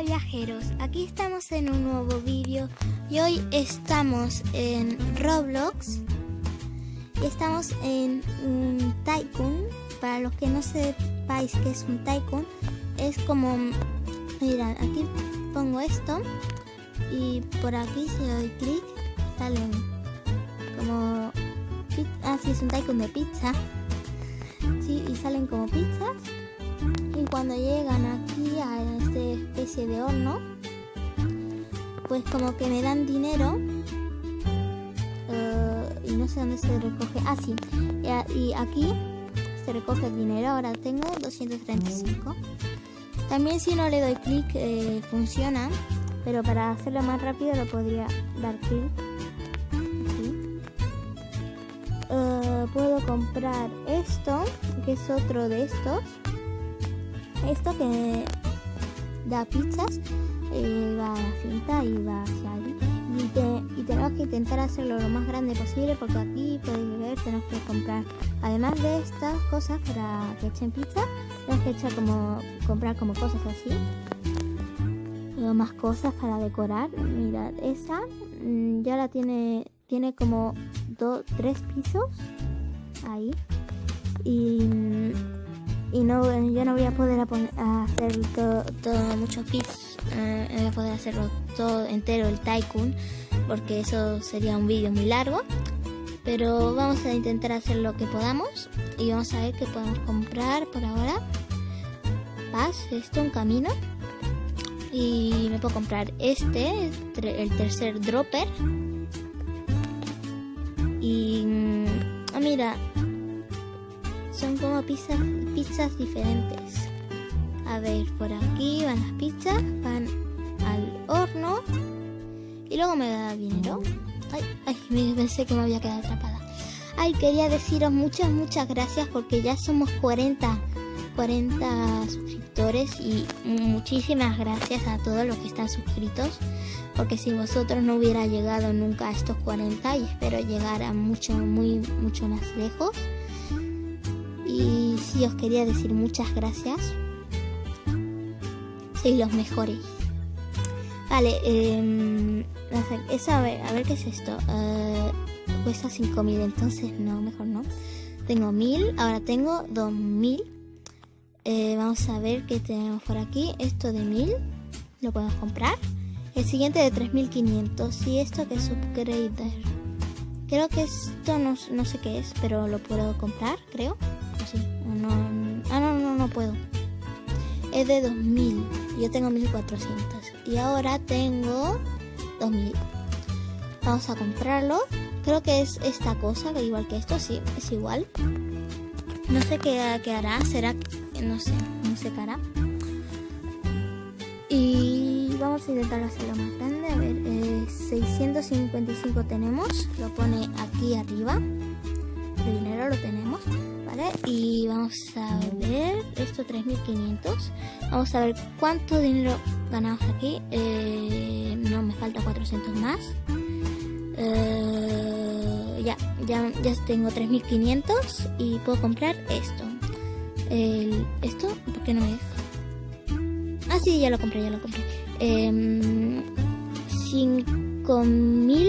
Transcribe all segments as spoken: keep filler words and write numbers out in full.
viajeros, aquí estamos en un nuevo vídeo y hoy estamos en Roblox y estamos en un Tycoon. Para los que no sepáis qué es un Tycoon, es como, mirad, aquí pongo esto y por aquí si le doy clic salen como, ah sí, es un Tycoon de pizza, sí, y salen como pizzas. Y cuando llegan aquí a esta especie de horno, pues como que me dan dinero uh, y no sé dónde se recoge. Ah, sí, y, y aquí se recoge el dinero. Ahora tengo doscientos treinta y cinco. También si no le doy clic eh, funciona, pero para hacerlo más rápido lo podría dar clic. Uh, puedo comprar esto, que es otro de estos. Esto que da pizzas, eh, va a la cinta y va hacia allí. Y, te, y tenemos que intentar hacerlo lo más grande posible, porque aquí podéis ver, tenemos que comprar, además de estas cosas para que echen pizza, tenemos que echar como, comprar como cosas así. Luego más cosas para decorar. Mirad, esa mmm, ya la tiene, tiene como dos, tres pisos ahí. Y... Y no, yo no voy a poder a poner, a hacer todo, todo muchos pisos, eh, voy a poder hacerlo todo entero el Tycoon, porque eso sería un vídeo muy largo. Pero vamos a intentar hacer lo que podamos y vamos a ver qué podemos comprar por ahora. Paz, esto, un camino. Y me puedo comprar este, el tercer dropper. Y oh, mira, son como pizzas, pizzas diferentes. A ver, por aquí van las pizzas, van al horno y luego me da dinero. Ay, ay, me pensé que me había quedado atrapada. Ay, quería deciros muchas, muchas gracias, porque ya somos cuarenta, cuarenta suscriptores y muchísimas gracias a todos los que están suscritos, porque sin vosotros no hubiera llegado nunca a estos cuarenta y espero llegar a mucho, muy, mucho más lejos. Y sí, os quería decir muchas gracias. Sois los mejores. Vale, eh, eso, a ver, a ver qué es esto. Uh, cuesta cinco mil, entonces no, mejor no. Tengo mil, ahora tengo dos mil. Eh, vamos a ver qué tenemos por aquí. Esto de mil, lo podemos comprar. El siguiente de tres mil quinientos. Y esto que es upgrader. Creo que esto no, no sé qué es, pero lo puedo comprar, creo. Sí, no, no, ah, no, no, no puedo. Es de dos mil. Yo tengo mil cuatrocientos. Y ahora tengo dos mil. Vamos a comprarlo. Creo que es esta cosa, igual que esto, sí, es igual. No sé qué, qué hará. Será, no sé, no sé qué hará. Y vamos a intentar hacerlo más grande. A ver, eh, seiscientos cincuenta y cinco tenemos. Lo pone aquí arriba. El dinero lo tenemos. Vale, y vamos a ver esto, tres mil quinientos. Vamos a ver cuánto dinero ganamos aquí. Eh, no, me falta cuatrocientos más. Eh, ya, ya, ya tengo tres mil quinientos y puedo comprar esto. El, esto, ¿por qué no me deja? Ah, sí, ya lo compré, ya lo compré. Eh, cinco mil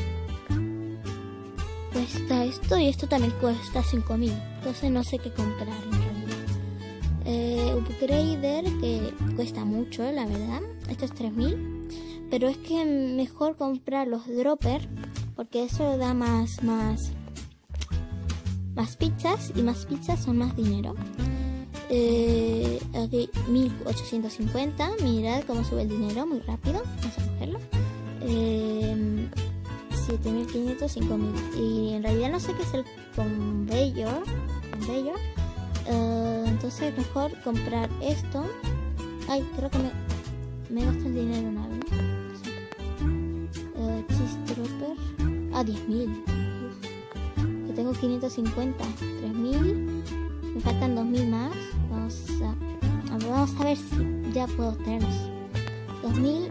cuesta esto y esto también cuesta cinco mil. Entonces no sé qué comprar en realidad. Eh, upgrader, que cuesta mucho, la verdad. Esto es tres mil. Pero es que mejor comprar los dropper, porque eso da más, más, más pizzas. Y más pizzas son más dinero. Eh, aquí mil ochocientos cincuenta. Mirad cómo sube el dinero muy rápido. Vamos a cogerlo. Eh, siete mil quinientos, cinco mil. Y en realidad no sé qué es el conveyor. conveyor. Uh, entonces mejor comprar esto. Ay, creo que me, me gasto el dinero en algo. Sí. Uh, cheese dropper. Ah, diez mil. Que tengo quinientos cincuenta. tres mil. Me faltan dos mil más. Vamos a, a ver, vamos a ver si ya puedo obtenerlos. dos mil.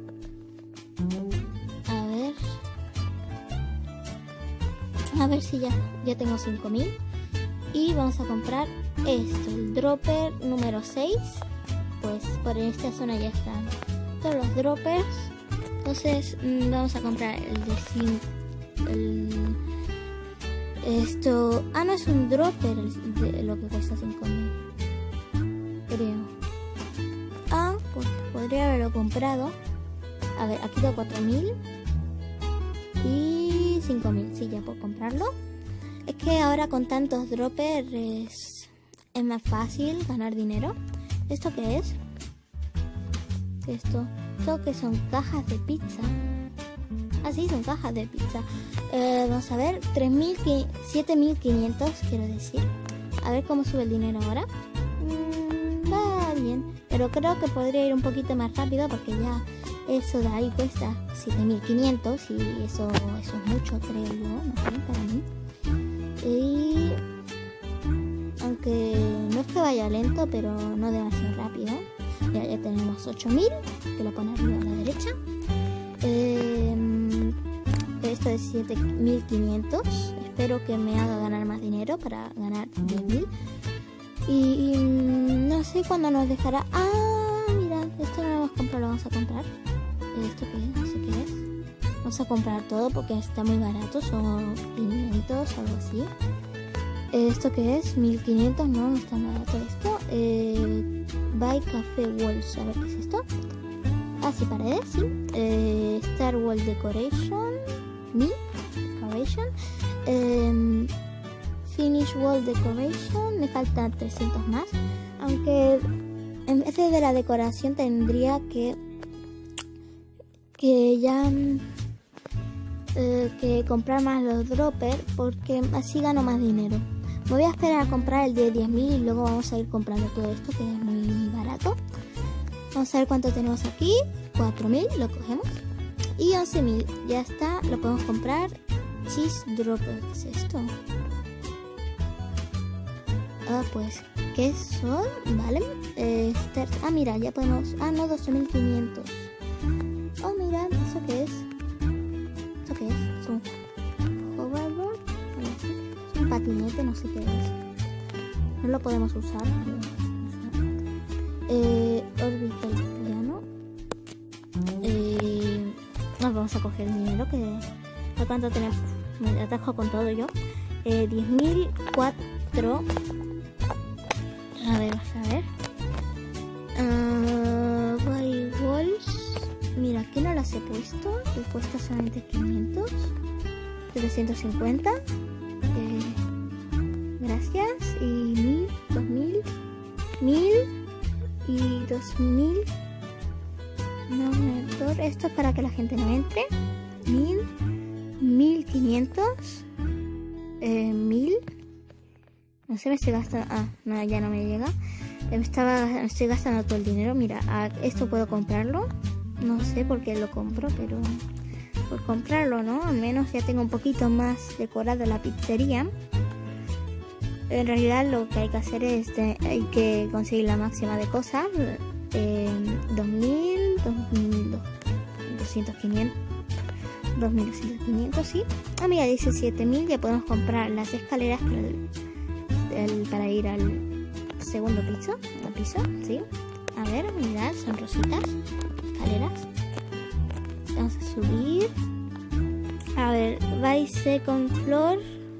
A ver si ya, ya tengo cinco mil. Y vamos a comprar esto, el dropper número seis. pues por esta zona ya están todos los droppers. Entonces mmm, vamos a comprar el de cinco. El, esto. Ah, no es un dropper de lo que cuesta cinco mil. Creo. Ah, pues podría haberlo comprado. A ver, aquí da cuatro mil. Y cinco mil. Sí, ya puedo comprarlo. Es que ahora con tantos droppers es, es más fácil ganar dinero. ¿Esto qué es? Esto. Esto que son cajas de pizza. Ah, sí, son cajas de pizza. Eh, vamos a ver. siete mil quinientos, quiero decir. A ver cómo sube el dinero ahora. Mm, va bien. Pero creo que podría ir un poquito más rápido porque ya eso de ahí cuesta siete mil quinientos. Y eso, eso es mucho, creo yo. No sé, para mí. Y aunque no es que vaya lento, pero no demasiado rápido. Ya, ya tenemos ocho mil, que lo pone arriba a la derecha. Eh, esto es siete mil quinientos. Espero que me haga ganar más dinero para ganar diez mil. Y, y no sé cuándo nos dejará. Ah, mira, esto no lo hemos comprado, lo vamos a comprar. ¿Esto qué es? No sé qué es. Vamos a comprar todo porque está muy barato, son quinientos, algo así. ¿Esto qué es? mil quinientos, no, no está barato esto. Eh, Buy Café Walls, a ver qué es esto. Ah, sí, paredes, sí. Eh, Star Wall Decoration, Me, Decoration. Eh, Finish Wall Decoration, me faltan trescientos más. Aunque en vez de la decoración tendría que, que ya... Eh, que comprar más los droppers porque así gano más dinero. Me voy a esperar a comprar el de diez mil y luego vamos a ir comprando todo esto que es muy barato. Vamos a ver cuánto tenemos aquí. cuatro mil, lo cogemos. Y once mil, ya está, lo podemos comprar. Cheese dropper, ¿qué es esto? Ah, pues, ¿qué son? Vale. Eh, start, ah, mira, ya podemos... Ah, no, doce mil quinientos. Oh, mira, ¿eso qué es? ¿Esto qué es? ¿Es un hoverboard? ¿Es un patinete? No sé qué es. No lo podemos usar, creo. Eh, orbital piano. Eh, nos vamos a coger el dinero que... ¿A cuánto tenemos? Me atajo con todo yo. Eh, diez mil cuatro. A ver, vamos a ver. Uh, Buy Walls. Mira, aquí no las he puesto. Que cuesta solamente quinientos. trescientos cincuenta. Eh, gracias. Y mil, dos mil, mil y dos mil. No, mentor. Esto es para que la gente no entre. Mil, mil quinientos. Eh, mil. No sé, me estoy gastando... Ah, no, ya no me llega. Me, estaba, me estoy gastando todo el dinero. Mira, esto puedo comprarlo. No sé por qué lo compro, pero... por comprarlo, ¿no? Al menos ya tengo un poquito más decorada la pizzería. En realidad lo que hay que hacer es... De, hay que conseguir la máxima de cosas. Eh, dos mil, dos mil doscientos, quinientos... dos mil doscientos, quinientos, sí. Ah, mira, dice siete mil. Ya podemos comprar las escaleras para, el, el, para ir al segundo piso. Al piso, sí. A ver, mirad, son rositas. Escaleras. Vamos a subir. A ver, by second floor.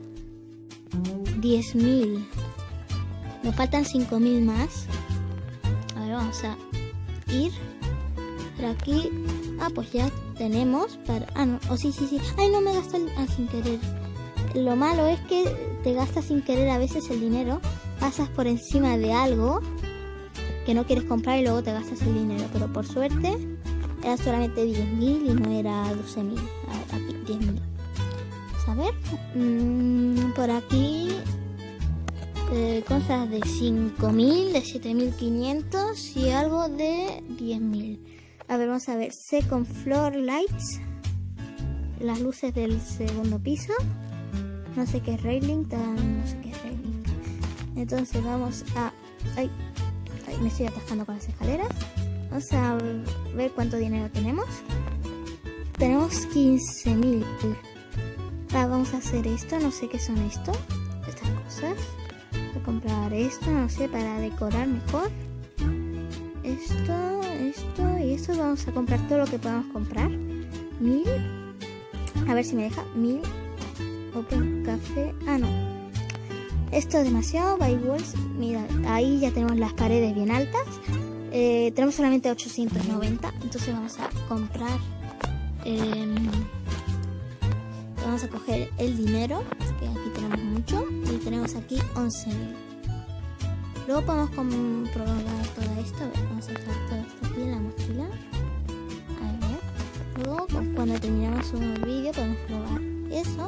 diez mil. Nos faltan cinco mil más. A ver, vamos a ir. Por aquí. Ah, pues ya tenemos para... Ah, no. Oh, sí, sí, sí. Ay, no me gasto el... ah, sin querer. Lo malo es que te gastas sin querer a veces el dinero. Pasas por encima de algo que no quieres comprar y luego te gastas el dinero. Pero por suerte era solamente diez mil y no era doce mil. Aquí, diez mil. Vamos a ver. Mm, por aquí... Eh, cosas de cinco mil, de siete mil quinientos y algo de diez mil. A ver, vamos a ver. Second floor lights. Las luces del segundo piso. No sé qué es railing. Tan, no sé qué es railing. Entonces vamos a... Ay, ay, me estoy atascando con las escaleras. Vamos a ver cuánto dinero tenemos. Tenemos quince mil. Ah, vamos a hacer esto. No sé qué son esto. Estas cosas. Voy a comprar esto, no sé, para decorar mejor. esto, esto y esto. Vamos a comprar todo lo que podamos comprar. Mil. A ver si me deja. Mil. Open café. Ah, no. Esto es demasiado. Buy walls. Mira, ahí ya tenemos las paredes bien altas. Eh, tenemos solamente ochocientos noventa. Entonces vamos a comprar. Eh, vamos a coger el dinero. Que aquí tenemos mucho. Y tenemos aquí once mil. Luego podemos comprobar todo esto. A ver, vamos a dejar todo esto aquí en la mochila. A ver. Luego, cuando terminamos un vídeo, podemos probar eso.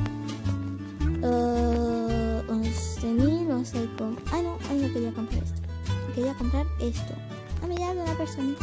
Uh, once mil. Vamos a ir con. Ah, no, ay, no quería comprar esto. Quería comprar esto. Ah, mira, de una personita.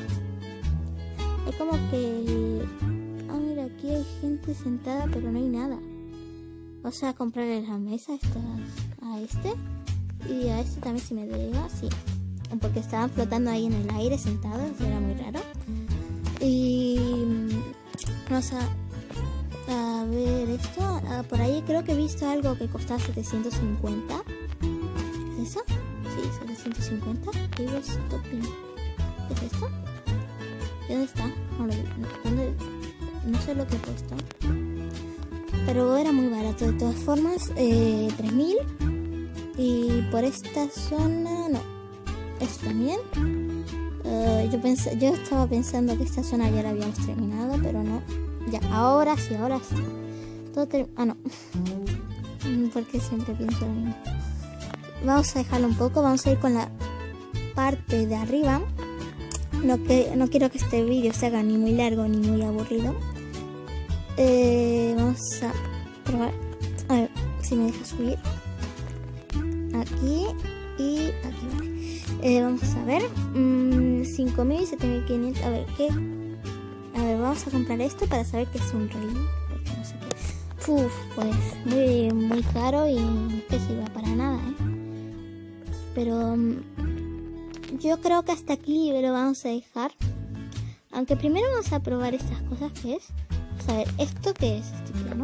Es como que. Ah, mira, aquí hay gente sentada, pero no hay nada. O sea, comprarle la mesa estas a este. Y a este también si me llega, sí. Porque estaban flotando ahí en el aire sentados, era muy raro. Y vamos a, a ver esto. Ah, por ahí creo que he visto algo que costaba setecientos cincuenta. ¿Qué es eso? Sí, setecientos cincuenta. ¿Qué es esto? ¿De dónde está? No lo vi. ¿Dónde? No sé lo que he puesto. Pero era muy barato de todas formas. Eh, tres mil. Y por esta zona, no. Esto también. Uh, yo, pensé, yo estaba pensando que esta zona ya la habíamos terminado, pero no. Ya, ahora sí, ahora sí. Todo ter ah, no. Porque siempre pienso lo mismo. Vamos a dejarlo un poco. Vamos a ir con la parte de arriba. No, que, no quiero que este vídeo se haga ni muy largo ni muy aburrido. Eh, vamos a probar. A ver si me deja subir. Aquí y aquí vale. Eh, vamos a ver. Mmm, cinco mil y siete mil quinientos. A ver, ¿qué? A ver, vamos a comprar esto para saber qué es un rey. Porque no sé qué. Uf, pues muy, muy caro y no que sirva para nada, ¿eh? Pero um, yo creo que hasta aquí lo vamos a dejar. Aunque primero vamos a probar estas cosas que es. Vamos a ver, ¿esto qué es? Este plano.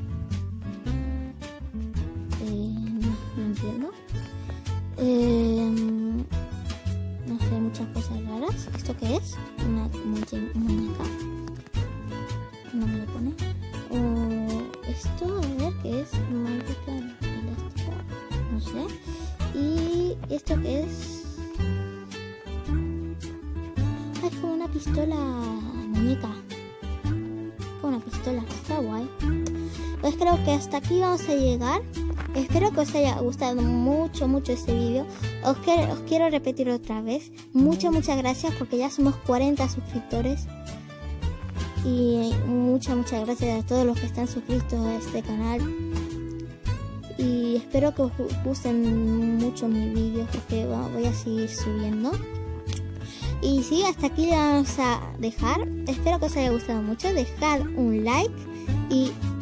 No entiendo. Eh, no sé, muchas cosas raras. ¿Esto qué es? Una muñeca. No me lo pone. Uh, esto, a ver qué es. Mágica elástica. No sé. ¿Y esto qué es? Ah, es como una pistola muñeca. Como una pistola. Está guay. Pues creo que hasta aquí vamos a llegar. Espero que os haya gustado mucho, mucho este vídeo. Os, que, os quiero repetir otra vez. Muchas, muchas gracias porque ya somos cuarenta suscriptores. Y muchas, muchas gracias a todos los que están suscritos a este canal. Y espero que os gusten mucho mis vídeos porque voy a seguir subiendo. Y sí, hasta aquí le vamos a dejar. Espero que os haya gustado mucho. Dejad un like y